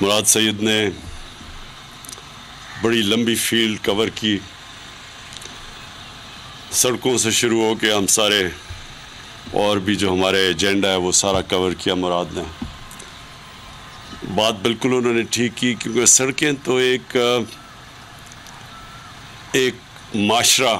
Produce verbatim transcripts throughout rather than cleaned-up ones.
مراد سید نے بڑی لمبی فیلڈ کور کی، سڑکوں سے شروع ہو کے ہم سارے اور بھی جو ہمارے ایجنڈا ہے وہ سارا کور کیا مراد نے۔ بات بالکل انہوں نے ٹھیک کی، کیونکہ سڑکیں تو ایک ایک معاشرہ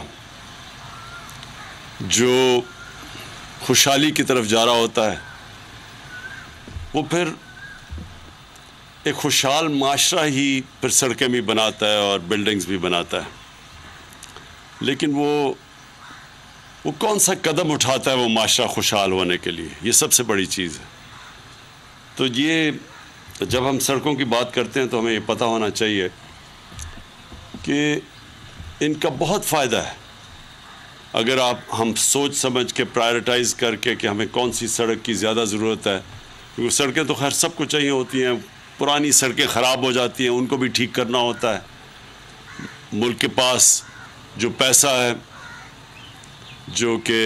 جو خوشحالی کی طرف جا رہا ہوتا ہے وہ پھر ایک خوشحال معاشرہ ہی پھر سڑکیں بھی بناتا ہے اور بلڈنگز بھی بناتا ہے، لیکن وہ وہ کون سا قدم اٹھاتا ہے وہ معاشرہ خوشحال ہونے کے لیے، یہ سب سے بڑی چیز ہے۔ تو یہ جب ہم سڑکوں کی بات کرتے ہیں تو ہمیں یہ پتہ ہونا چاہیے کہ ان کا بہت فائدہ ہے اگر آپ ہم سوچ سمجھ کے پرائرٹائز کر کے کہ ہمیں کون سی سڑک کی زیادہ ضرورت ہے، کیونکہ سڑکیں تو خیر سب کو چاہیے ہوتی ہیں، پرانی سڑکیں خراب ہو جاتی ہیں، ان کو بھی ٹھیک کرنا ہوتا ہے۔ ملک کے پاس جو پیسہ ہے، جو کہ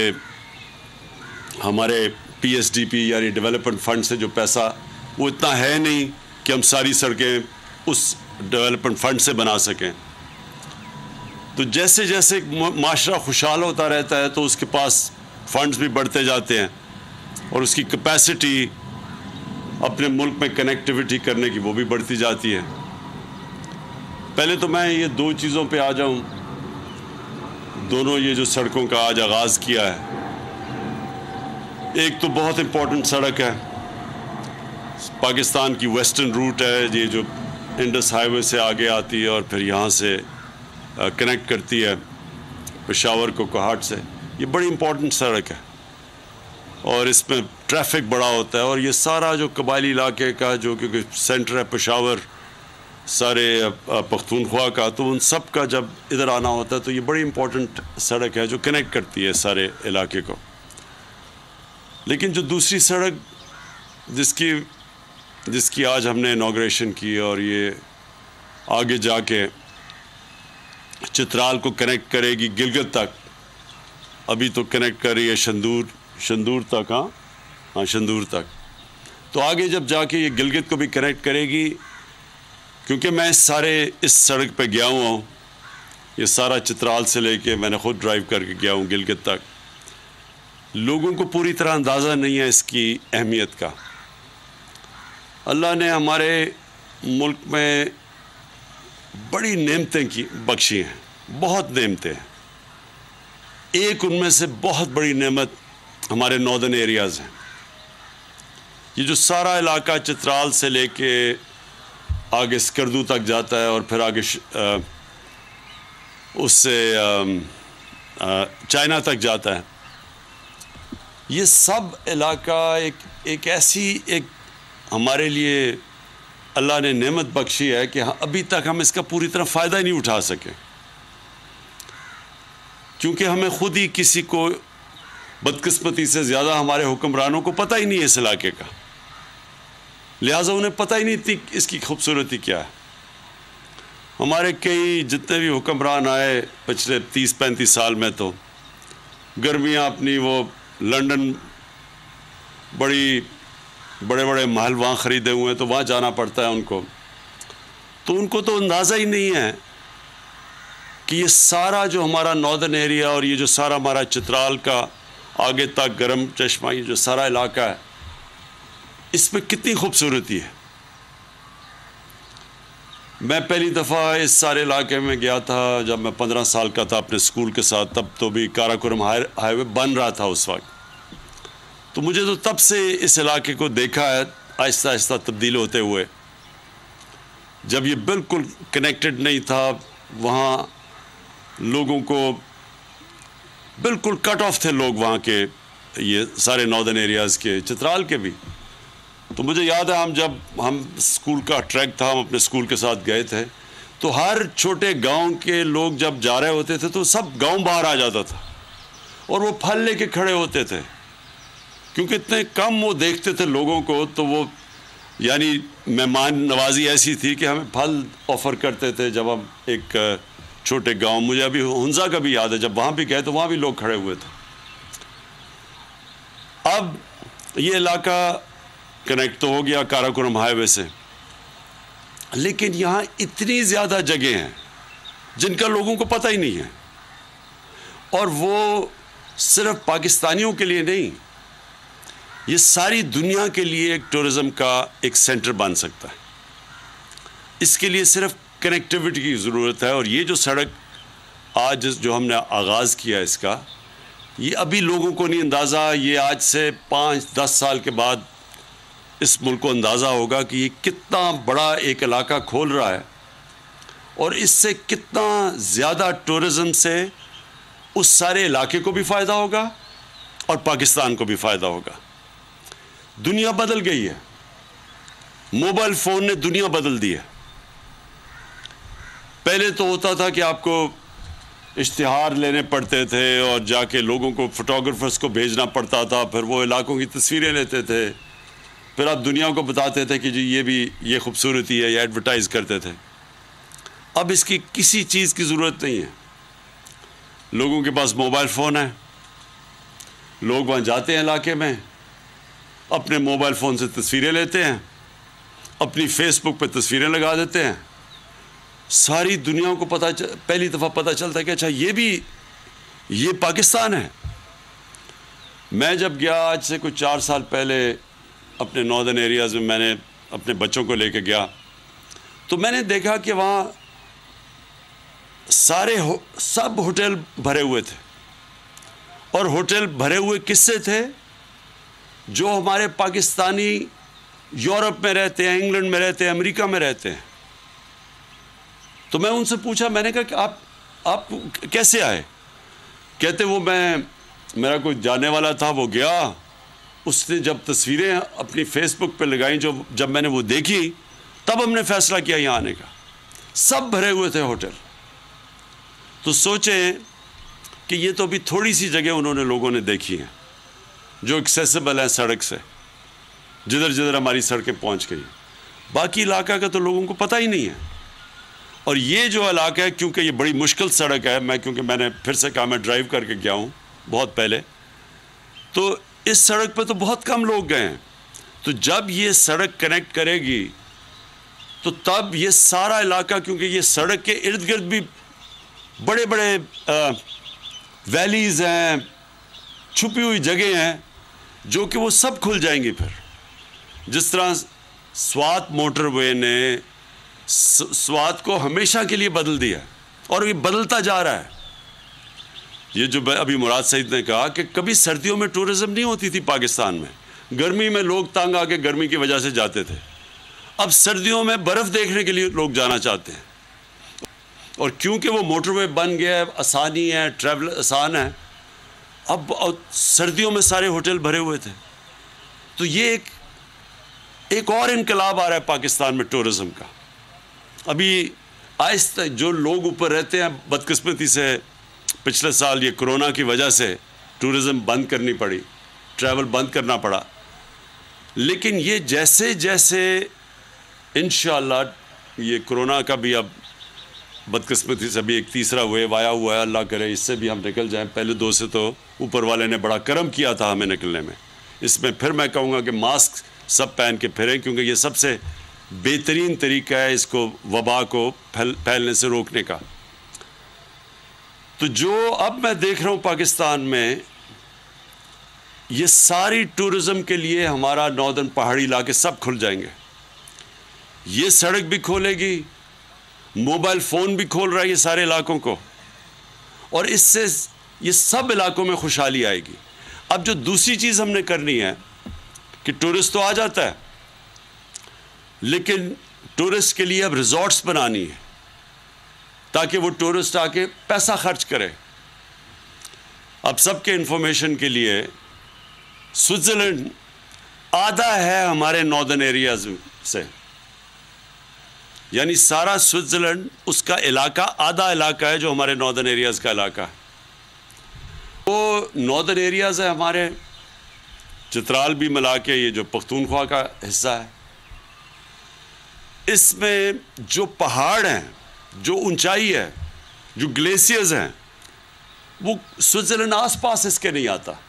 ہمارے پی ایس ڈی پی یعنی ڈیولپمنٹ فنڈ سے جو پیسہ وہ اتنا ہے نہیں کہ ہم ساری سڑکیں اس ڈیولپمنٹ فنڈ سے بنا سکیں۔ تو جیسے جیسے معاشرہ خوشحال ہوتا رہتا ہے تو اس کے پاس فنڈز بھی بڑھتے جاتے ہیں اور اس کی کیپیسٹی اپنے ملک میں کنیکٹیوٹی کرنے کی وہ بھی بڑھتی جاتی ہے۔ پہلے تو میں یہ دو چیزوں پہ آ جاؤں، دونوں یہ جو سڑکوں کا آج آغاز کیا ہے، ایک تو بہت امپورٹنٹ سڑک ہے، پاکستان کی ویسٹرن روٹ ہے، یہ جو انڈس ہائی وے سے آگے آتی ہے اور پھر یہاں سے کنیکٹ کرتی ہے پشاور کو کوہاٹ سے۔ یہ بڑی امپورٹنٹ سڑک ہے اور اس میں ٹریفک بڑا ہوتا ہے، اور یہ سارا جو قبائلی علاقے کا جو کیونکہ سینٹر ہے پشاور سارے پختونخوا کا، تو ان سب کا جب ادھر آنا ہوتا ہے تو یہ بڑی امپورٹنٹ سڑک ہے جو کنیکٹ کرتی ہے سارے علاقے کو۔ لیکن جو دوسری سڑک جس کی جس کی آج ہم نے انوگریشن کی اور یہ آگے جا کے چترال کو کنیکٹ کرے گی گلگت تک، ابھی تو کنیکٹ کر رہی ہے شندور شندور تک، ہاں ہاں شندور تک، تو آگے جب جا کے یہ گلگت کو بھی کنیکٹ کرے گی، کیونکہ میں اس سارے اس سڑک پہ گیا ہوا ہوں، یہ سارا چترال سے لے کے میں نے خود ڈرائیو کر کے گیا ہوں گلگت تک۔ لوگوں کو پوری طرح اندازہ نہیں ہے اس کی اہمیت کا۔ اللہ نے ہمارے ملک میں بڑی نعمتیں کی بخشی ہیں، بہت نعمتیں ہیں۔ ایک ان میں سے بہت بڑی نعمت ہمارے ناردرن ایریاز ہیں۔ یہ جو سارا علاقہ چترال سے لے کے آگے سکردو تک جاتا ہے اور پھر آگے اس سے چائنا تک جاتا ہے، یہ سب علاقہ ایک ایک ایسی ایک ہمارے لیے اللہ نے نعمت بخشی ہے کہ ابھی تک ہم اس کا پوری طرح فائدہ ہی نہیں اٹھا سکے، کیونکہ ہمیں خود ہی کسی کو بدقسمتی سے زیادہ ہمارے حکمرانوں کو پتہ ہی نہیں ہے اس علاقے کا، لہٰذا انہیں پتہ ہی نہیں تھی اس کی خوبصورتی کیا ہے۔ ہمارے کئی جتنے بھی حکمران آئے پچھلے تیس پینتیس سال میں، تو گرمیاں اپنی وہ لنڈن بڑی بڑے بڑے محل وہاں خریدے ہوئے ہیں تو وہاں جانا پڑتا ہے ان کو، تو ان کو تو اندازہ ہی نہیں ہے کہ یہ سارا جو ہمارا ناردرن ایریا اور یہ جو سارا ہمارا چترال کا آگے تک گرم چشمہ یہ جو سارا علاقہ ہے، اس میں کتنی خوبصورتی ہے۔ میں پہلی دفعہ اس سارے علاقے میں گیا تھا جب میں پندرہ سال کا تھا اپنے اسکول کے ساتھ، تب تو بھی کاراکورم ہائی وے بن رہا تھا اس وقت، تو مجھے تو تب سے اس علاقے کو دیکھا ہے آہستہ آہستہ تبدیل ہوتے ہوئے۔ جب یہ بالکل کنیکٹڈ نہیں تھا، وہاں لوگوں کو بالکل کٹ آف تھے لوگ وہاں کے، یہ سارے ناردرن ایریاز کے، چترال کے بھی۔ تو مجھے یاد ہے ہم جب ہم اسکول کا ٹریک تھا، ہم اپنے اسکول کے ساتھ گئے تھے، تو ہر چھوٹے گاؤں کے لوگ جب جا رہے ہوتے تھے تو سب گاؤں باہر آ جاتا تھا اور وہ پھل لے کے کھڑے ہوتے تھے، کیونکہ اتنے کم وہ دیکھتے تھے لوگوں کو، تو وہ یعنی مہمان نوازی ایسی تھی کہ ہمیں پھل آفر کرتے تھے جب ہم ایک چھوٹے گاؤں، مجھے ابھی ہنزا کا بھی یاد ہے جب وہاں بھی گئے تو وہاں بھی لوگ کھڑے ہوئے تھے۔ اب یہ علاقہ کنیکٹ تو ہو گیا کاراکورم ہائی وے سے، لیکن یہاں اتنی زیادہ جگہیں ہیں جن کا لوگوں کو پتہ ہی نہیں ہے، اور وہ صرف پاکستانیوں کے لیے نہیں، یہ ساری دنیا کے لیے ایک ٹورزم کا ایک سینٹر بن سکتا ہے۔ اس کے لیے صرف کنیکٹیوٹی کی ضرورت ہے، اور یہ جو سڑک آج جو ہم نے آغاز کیا اس کا، یہ ابھی لوگوں کو نہیں اندازہ، یہ آج سے پانچ دس سال کے بعد اس ملک کو اندازہ ہوگا کہ یہ کتنا بڑا ایک علاقہ کھول رہا ہے، اور اس سے کتنا زیادہ ٹورزم سے اس سارے علاقے کو بھی فائدہ ہوگا اور پاکستان کو بھی فائدہ ہوگا۔ دنیا بدل گئی ہے، موبائل فون نے دنیا بدل دی ہے۔ پہلے تو ہوتا تھا کہ آپ کو اشتہار لینے پڑتے تھے اور جا کے لوگوں کو فوٹوگرافرز کو بھیجنا پڑتا تھا، پھر وہ علاقوں کی تصویریں لیتے تھے، پھر آپ دنیا کو بتاتے تھے کہ جی یہ بھی یہ خوبصورتی ہے، یہ ایڈورٹائز کرتے تھے۔ اب اس کی کسی چیز کی ضرورت نہیں ہے، لوگوں کے پاس موبائل فون ہے، لوگ وہاں جاتے ہیں علاقے میں، اپنے موبائل فون سے تصویریں لیتے ہیں، اپنی فیس بک پہ تصویریں لگا دیتے ہیں، ساری دنیا کو پتہ پہلی دفعہ پتہ چلتا ہے کہ اچھا یہ بھی یہ پاکستان ہے۔ میں جب گیا آج سے کچھ چار سال پہلے اپنے ناردرن ایریاز میں، میں نے اپنے بچوں کو لے کے گیا تو میں نے دیکھا کہ وہاں سارے سب ہوٹل بھرے ہوئے تھے، اور ہوٹل بھرے ہوئے کس سے تھے؟ جو ہمارے پاکستانی یورپ میں رہتے ہیں، انگلینڈ میں رہتے ہیں، امریکہ میں رہتے ہیں۔ تو میں ان سے پوچھا، میں نے کہا کہ آپ آپ کیسے آئے؟ کہتے وہ میں میرا کوئی جانے والا تھا، وہ گیا، اس نے جب تصویریں اپنی فیس بک پہ لگائیں، جو جب میں نے وہ دیکھی تب ہم نے فیصلہ کیا یہاں آنے کا۔ سب بھرے ہوئے تھے ہوٹل۔ تو سوچیں کہ یہ تو ابھی تھوڑی سی جگہ انہوں نے لوگوں نے دیکھی ہیں جو ایکسیسیبل ہے سڑک سے، جدھر جدھر ہماری سڑکیں پہنچ گئی، باقی علاقہ کا تو لوگوں کو پتہ ہی نہیں ہے۔ اور یہ جو علاقہ ہے، کیونکہ یہ بڑی مشکل سڑک ہے، میں کیونکہ میں نے پھر سے کہا میں ڈرائیو کر کے گیا ہوں بہت پہلے، تو اس سڑک پہ تو بہت کم لوگ گئے ہیں۔ تو جب یہ سڑک کنیکٹ کرے گی تو تب یہ سارا علاقہ، کیونکہ یہ سڑک کے ارد گرد بھی بڑے بڑے ویلیز ہیں، چھپی ہوئی جگہیں ہیں، جو کہ وہ سب کھل جائیں گی۔ پھر جس طرح سوات موٹر وے نے سوات کو ہمیشہ کے لیے بدل دیا، اور یہ بدلتا جا رہا ہے۔ یہ جو ابھی مراد سعید نے کہا کہ کبھی سردیوں میں ٹورزم نہیں ہوتی تھی پاکستان میں، گرمی میں لوگ تنگ آ کے گرمی کی وجہ سے جاتے تھے، اب سردیوں میں برف دیکھنے کے لیے لوگ جانا چاہتے ہیں۔ اور کیونکہ وہ موٹر وے بن گیا ہے، آسانی ہے، ٹریول آسان ہے، اب سردیوں میں سارے ہوٹل بھرے ہوئے تھے۔ تو یہ ایک ایک اور انقلاب آ رہا ہے پاکستان میں ٹورزم کا۔ ابھی آہستہ جو لوگ اوپر رہتے ہیں، بدقسمتی سے پچھلے سال یہ کرونا کی وجہ سے ٹورزم بند کرنی پڑی، ٹریول بند کرنا پڑا، لیکن یہ جیسے جیسے انشاءاللہ یہ کرونا کا بھی اب بدقسمتی سے بھی ایک تیسرا ویو آیا ہوا ہے، اللہ کرے اس سے بھی ہم نکل جائیں۔ پہلے دو سے تو اوپر والے نے بڑا کرم کیا تھا ہمیں نکلنے میں، اس میں پھر میں کہوں گا کہ ماسک سب پہن کے پھریں، کیونکہ یہ سب سے بہترین طریقہ ہے اس کو وبا کو پھیل پھیلنے سے روکنے کا۔ تو جو اب میں دیکھ رہا ہوں پاکستان میں، یہ ساری ٹورزم کے لیے ہمارا ناردرن پہاڑی علاقے سب کھل جائیں گے۔ یہ سڑک بھی کھولے گی، موبائل فون بھی کھول رہا ہے یہ سارے علاقوں کو، اور اس سے یہ سب علاقوں میں خوشحالی آئے گی۔ اب جو دوسری چیز ہم نے کرنی ہے کہ ٹورسٹ تو آ جاتا ہے، لیکن ٹورسٹ کے لیے اب ریزورٹس بنانی ہے تاکہ وہ ٹورسٹ آ کے پیسہ خرچ کرے۔ اب سب کے انفارمیشن کے لیے سوئٹزرلینڈ آدھا ہے ہمارے ناردرن ایریاز سے، یعنی سارا سوئٹزرلینڈ اس کا علاقہ آدھا علاقہ ہے جو ہمارے ناردرن ایریاز کا علاقہ ہے۔ وہ ناردرن ایریاز ہے ہمارے چترال بھی ملا کے، یہ جو پختونخوا کا حصہ ہے، اس میں جو پہاڑ ہیں، جو اونچائی ہے، جو گلیشیئرز ہیں، وہ سوئٹزرلینڈ آس پاس اس کے نہیں آتا۔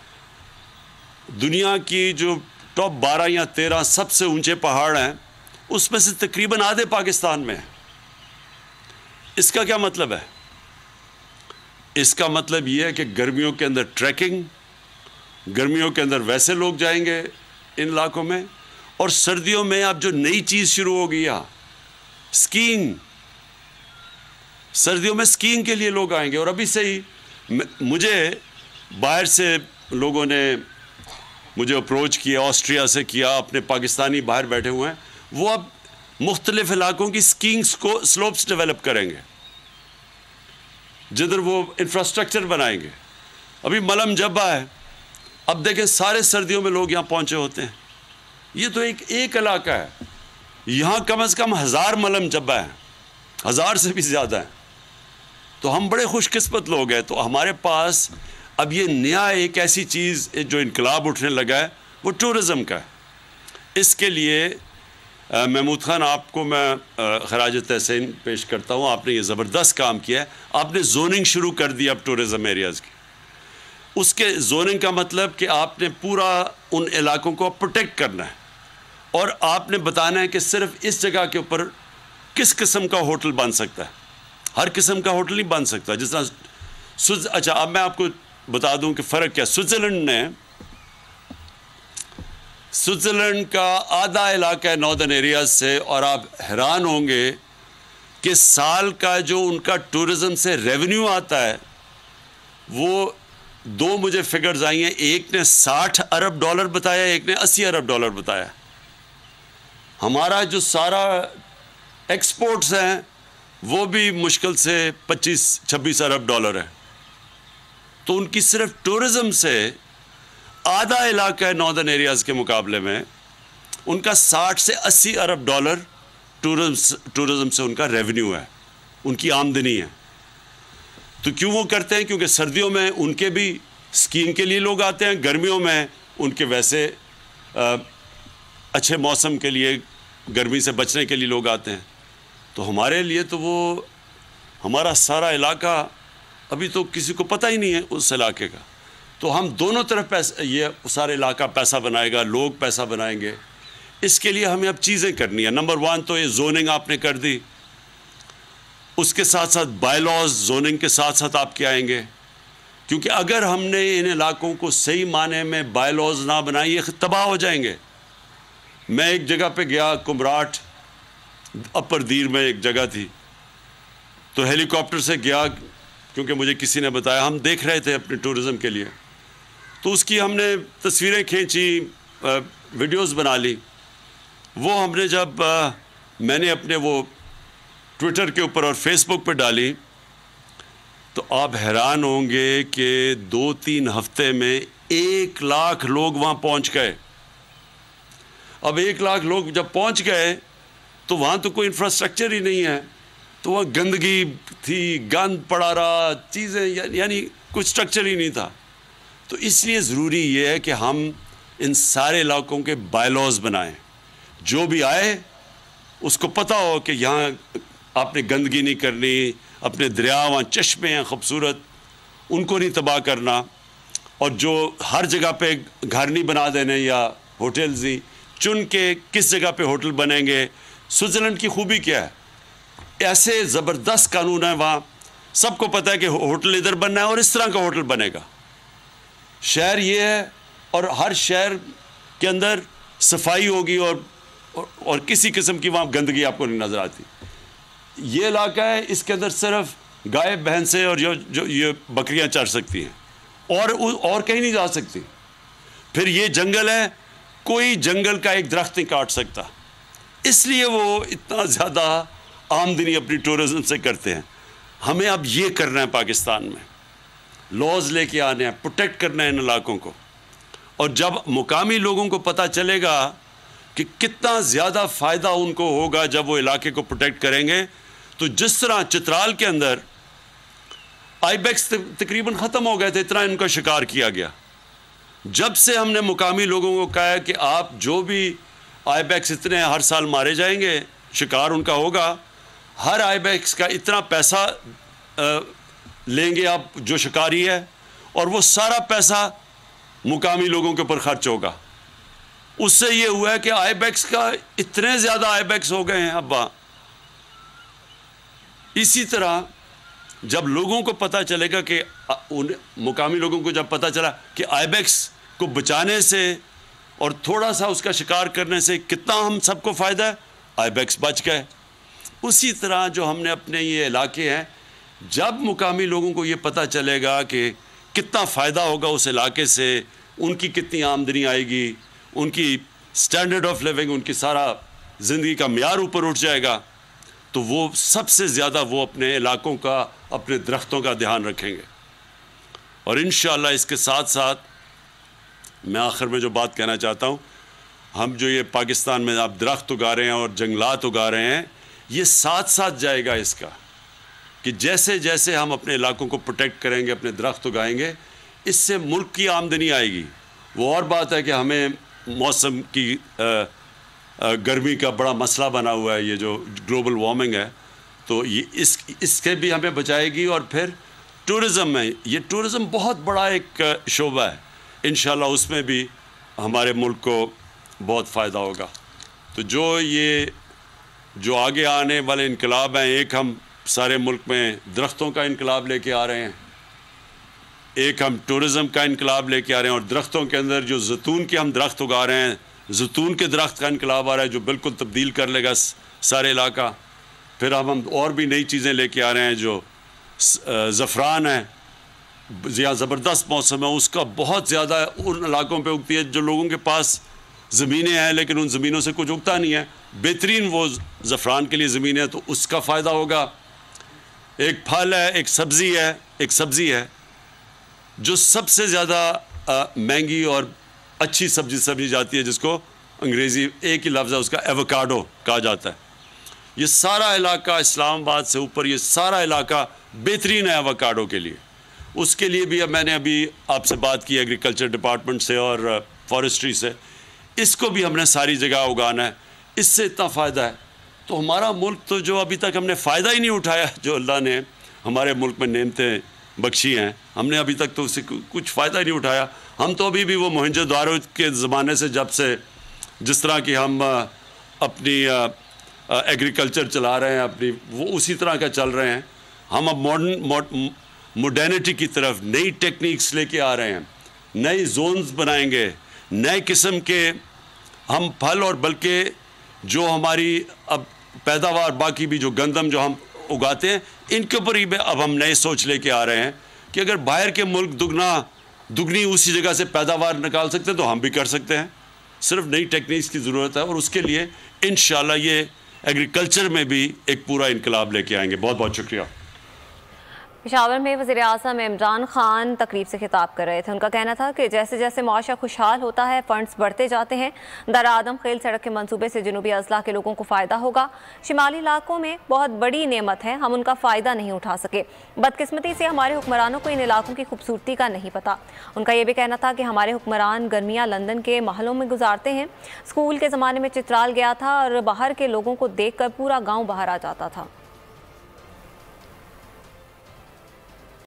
دنیا کی جو ٹاپ بارہ یا تیرہ سب سے اونچے پہاڑ ہیں، اس میں سے تقریباً آدھے پاکستان میں ہیں۔ اس کا کیا مطلب ہے؟ اس کا مطلب یہ ہے کہ گرمیوں کے اندر ٹریکنگ، گرمیوں کے اندر ویسے لوگ جائیں گے ان علاقوں میں، اور سردیوں میں اب جو نئی چیز شروع ہو گئی ہے سکینگ، سردیوں میں سکینگ کے لیے لوگ آئیں گے۔ اور ابھی سے ہی مجھے باہر سے لوگوں نے مجھے اپروچ کیا، آسٹریا سے کیا، اپنے پاکستانی باہر بیٹھے ہوئے ہیں، وہ اب مختلف علاقوں کی سکینگ کو سلوپس ڈیولپ کریں گے جدھر وہ انفراسٹرکچر بنائیں گے۔ ابھی ملم جبہ ہے، اب دیکھیں سارے سردیوں میں لوگ یہاں پہنچے ہوتے ہیں۔ یہ تو ایک ایک علاقہ ہے، یہاں کم از کم ہزار ملم جبہ ہیں، ہزار سے بھی زیادہ ہیں۔ تو ہم بڑے خوش قسمت لوگ ہیں۔ تو ہمارے پاس اب یہ نیا ایک ایسی چیز جو انقلاب اٹھنے لگا ہے وہ ٹورزم کا ہے۔ اس کے لیے محمود خان آپ کو میں خراج تحسین پیش کرتا ہوں، آپ نے یہ زبردست کام کیا ہے۔ آپ نے زوننگ شروع کر دی اب ٹورزم ایریاز کی۔ اس کے زوننگ کا مطلب کہ آپ نے پورا ان علاقوں کو پروٹیکٹ کرنا ہے، اور آپ نے بتانا ہے کہ صرف اس جگہ کے اوپر کس قسم کا ہوٹل بن سکتا ہے، ہر قسم کا ہوٹل نہیں بن سکتا۔ جس طرح سوئز اچھا اب میں آپ کو بتا دوں کہ فرق کیا۔ سوئٹزرلینڈ نے سوئٹزرلینڈ کا آدھا علاقہ ہے ناردرن ایریاز سے، اور آپ حیران ہوں گے کہ سال کا جو ان کا ٹورزم سے ریونیو آتا ہے وہ دو مجھے فگرز آئی ہیں، ایک نے ساٹھ ارب ڈالر بتایا، ایک نے اسی ارب ڈالر بتایا۔ ہمارا جو سارا ایکسپورٹس ہیں وہ بھی مشکل سے پچیس چھبیس ارب ڈالر ہے۔ تو ان کی صرف ٹورزم سے آدھا علاقہ ہے ناردرن ایریاز کے مقابلے میں، ان کا ساٹھ سے اسی ارب ڈالر ٹورزم سے ان کا ریونیو ہے، ان کی آمدنی ہے۔ تو کیوں وہ کرتے ہیں؟ کیونکہ سردیوں میں ان کے بھی سکینگ کے لیے لوگ آتے ہیں، گرمیوں میں ان کے ویسے اچھے موسم کے لیے، گرمی سے بچنے کے لیے لوگ آتے ہیں۔ تو ہمارے لیے تو وہ ہمارا سارا علاقہ ابھی تو کسی کو پتہ ہی نہیں ہے اس علاقے کا۔ تو ہم دونوں طرف پیسہ، یہ سارے علاقہ پیسہ بنائے گا، لوگ پیسہ بنائیں گے۔ اس کے لیے ہمیں اب چیزیں کرنی ہیں۔ نمبر ون تو یہ زوننگ آپ نے کر دی، اس کے ساتھ ساتھ بائی لاز، زوننگ کے ساتھ ساتھ آپ کے آئیں گے، کیونکہ اگر ہم نے ان علاقوں کو صحیح معنی میں بائی لاز نہ بنائی یہ تباہ ہو جائیں گے۔ میں ایک جگہ پہ گیا، کمراٹ اپر دیر میں ایک جگہ تھی، تو ہیلی کاپٹر سے گیا کیونکہ مجھے کسی نے بتایا، ہم دیکھ رہے تھے اپنے ٹورزم کے لیے، تو اس کی ہم نے تصویریں کھینچی، ویڈیوز بنا لی۔ وہ ہم نے جب میں نے اپنے وہ ٹویٹر کے اوپر اور فیس بک پہ ڈالی تو آپ حیران ہوں گے کہ دو تین ہفتے میں ایک لاکھ لوگ وہاں پہنچ گئے۔ اب ایک لاکھ لوگ جب پہنچ گئے تو وہاں تو کوئی انفراسٹرکچر ہی نہیں ہے، تو وہاں گندگی تھی، گند پڑا رہا، چیزیں یعنی کچھ اسٹرکچر ہی نہیں تھا۔ تو اس لیے ضروری یہ ہے کہ ہم ان سارے علاقوں کے بائی لاز بنائیں، جو بھی آئے اس کو پتہ ہو کہ یہاں آپ نے گندگی نہیں کرنی، اپنے دریا وہاں چشمے ہیں خوبصورت ان کو نہیں تباہ کرنا، اور جو ہر جگہ پہ گھر نہیں بنا دینے یا ہوٹلز ہی چن کے کس جگہ پہ ہوٹل بنیں گے۔ سوئٹزرلینڈ کی خوبی کیا ہے؟ ایسے زبردست قانون ہے وہاں، سب کو پتہ ہے کہ ہوٹل ادھر بننا ہے اور اس طرح کا ہوٹل بنے گا۔ شہر یہ ہے، اور ہر شہر کے اندر صفائی ہوگی، اور اور کسی قسم کی وہاں گندگی آپ کو نہیں نظر آتی۔ یہ علاقہ ہے، اس کے اندر صرف گائے بھینسیں اور جو جو یہ بکریاں چر سکتی ہیں، اور اور کہیں نہیں جا سکتی۔ پھر یہ جنگل ہے، کوئی جنگل کا ایک درخت نہیں کاٹ سکتا، اس لیے وہ اتنا زیادہ آمدنی اپنی ٹورزم سے کرتے ہیں۔ ہمیں اب یہ کرنا ہے، پاکستان میں لاز لے کے آنے ہیں، پروٹیکٹ کرنا ہے ان علاقوں کو، اور جب مقامی لوگوں کو پتہ چلے گا کہ کتنا زیادہ فائدہ ان کو ہوگا جب وہ علاقے کو پروٹیکٹ کریں گے، تو جس طرح چترال کے اندر آئی بیکس تقریباً ختم ہو گئے تھے، اتنا ان کا شکار کیا گیا۔ جب سے ہم نے مقامی لوگوں کو کہا ہے کہ آپ جو بھی آئی بیکس اتنے ہر سال مارے جائیں گے، شکار ان کا ہوگا، ہر آئی بیکس کا اتنا پیسہ لیں گے آپ جو شکاری ہے، اور وہ سارا پیسہ مقامی لوگوں کے اوپر خرچ ہوگا۔ اس سے یہ ہوا ہے کہ آئی بیکس کا اتنے زیادہ آئی بیکس ہو گئے ہیں ابا. اسی طرح جب لوگوں کو پتہ چلے گا کہ مقامی لوگوں کو جب پتہ چلا کہ آئی بیکس کو بچانے سے اور تھوڑا سا اس کا شکار کرنے سے کتنا ہم سب کو فائدہ ہے, آئی بیکس بچ گئے. اسی طرح جو ہم نے اپنے یہ علاقے ہیں, جب مقامی لوگوں کو یہ پتہ چلے گا کہ کتنا فائدہ ہوگا اس علاقے سے, ان کی کتنی آمدنی آئے گی, ان کی سٹینڈرڈ آف لیونگ, ان کی سارا زندگی کا معیار اوپر اٹھ جائے گا, تو وہ سب سے زیادہ وہ اپنے علاقوں کا, اپنے درختوں کا دھیان رکھیں گے. اور انشاءاللہ اس کے ساتھ ساتھ میں آخر میں جو بات کہنا چاہتا ہوں, ہم جو یہ پاکستان میں آپ درخت اگا رہے ہیں اور جنگلات اگا رہے ہیں, یہ ساتھ ساتھ جائے گا اس کا کہ جیسے جیسے ہم اپنے علاقوں کو پروٹیکٹ کریں گے, اپنے درخت اگائیں گے, اس سے ملک کی آمدنی آئے گی. وہ اور بات ہے کہ ہمیں موسم کی گرمی کا بڑا مسئلہ بنا ہوا ہے, یہ جو گلوبل وارمنگ ہے, تو یہ اس اس کے بھی ہمیں بچائے گی. اور پھر ٹورزم میں, یہ ٹورزم بہت بڑا ایک شعبہ ہے, انشاءاللہ اس میں بھی ہمارے ملک کو بہت فائدہ ہوگا. تو جو یہ جو آگے آنے والے انقلاب ہیں, ایک ہم سارے ملک میں درختوں کا انقلاب لے کے آ رہے ہیں, ایک ہم ٹورزم کا انقلاب لے کے آ رہے ہیں, اور درختوں کے اندر جو زیتون کے ہم درخت اگا رہے ہیں, زیتون کے درخت کا انقلاب آ رہا ہے جو بالکل تبدیل کر لے گا سارے علاقہ. پھر اب ہم اور بھی نئی چیزیں لے کے آ رہے ہیں, جو زعفران ہے, یہاں زبردست موسم ہے, اس کا بہت زیادہ ان علاقوں پہ اگتی ہے جو لوگوں کے پاس زمینیں ہیں لیکن ان زمینوں سے کچھ اگتا نہیں ہے. بہترین وہ زعفران کے لیے زمین ہے, تو اس کا فائدہ ہوگا. ایک پھل ہے, ایک سبزی ہے, ایک سبزی ہے جو سب سے زیادہ مہنگی اور اچھی سبزی سمجھی جاتی ہے, جس کو انگریزی ایک ہی لفظ ہے اس کا, ایووکاڈو کہا جاتا ہے. یہ سارا علاقہ اسلام آباد سے اوپر, یہ سارا علاقہ بہترین ہے ایووکاڈو کے لیے. اس کے لیے بھی اب میں نے ابھی آپ سے بات کی ایگریکلچر ڈپارٹمنٹ سے اور فارسٹری سے, اس کو بھی ہم نے ساری جگہ اگانا ہے. اس سے اتنا فائدہ ہے. تو ہمارا ملک تو جو ابھی تک ہم نے فائدہ ہی نہیں اٹھایا, جو اللہ نے ہمارے ملک میں نعمتیں بخشی ہیں, ہم نے ابھی تک تو اس سے کچھ فائدہ ہی نہیں اٹھایا. ہم تو ابھی بھی وہ موہنجو دارو کے زمانے سے, جب سے جس طرح کی ہم اپنی ایگریکلچر چلا رہے ہیں اپنی, وہ اسی طرح کا چل رہے ہیں. ہم اب ماڈرن ماڈرنٹی کی طرف نئی ٹیکنیکس لے کے آ رہے ہیں, نئی زونز بنائیں گے, نئے قسم کے ہم پھل, اور بلکہ جو ہماری اب پیداوار باقی بھی جو گندم جو ہم اگاتے ہیں, ان کے اوپر ہی اب ہم نئے سوچ لے کے آ رہے ہیں کہ اگر باہر کے ملک دگنا دگنی اسی جگہ سے پیداوار نکال سکتے ہیں تو ہم بھی کر سکتے ہیں. صرف نئی ٹیکنیکس کی ضرورت ہے, اور اس کے لیے انشاءاللہ یہ ایگریکلچر میں بھی ایک پورا انقلاب لے کے آئیں گے. بہت بہت شکریہ. پشاور میں وزیر اعظم عمران خان تقریب سے خطاب کر رہے تھے. ان کا کہنا تھا کہ جیسے جیسے معاشرہ خوشحال ہوتا ہے, فنڈز بڑھتے جاتے ہیں. در آدم خیل سڑک کے منصوبے سے جنوبی اضلاع کے لوگوں کو فائدہ ہوگا. شمالی علاقوں میں بہت بڑی نعمت ہے, ہم ان کا فائدہ نہیں اٹھا سکے. بدقسمتی سے ہمارے حکمرانوں کو ان علاقوں کی خوبصورتی کا نہیں پتہ. ان کا یہ بھی کہنا تھا کہ ہمارے حکمران گرمیاں لندن کے محلوں میں گزارتے ہیں. اسکول کے زمانے میں چترال گیا تھا اور باہر کے لوگوں کو دیکھ کر پورا گاؤں باہر آ جاتا تھا.